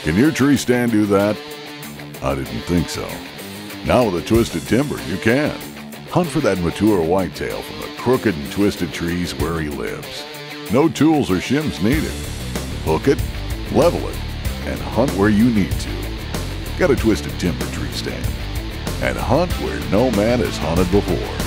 Can your tree stand do that? I didn't think so. Now with a Twisted Timber, you can. Hunt for that mature whitetail from the crooked and twisted trees where he lives. No tools or shims needed. Hook it, level it, and hunt where you need to. Get a Twisted Timber tree stand and hunt where no man has hunted before.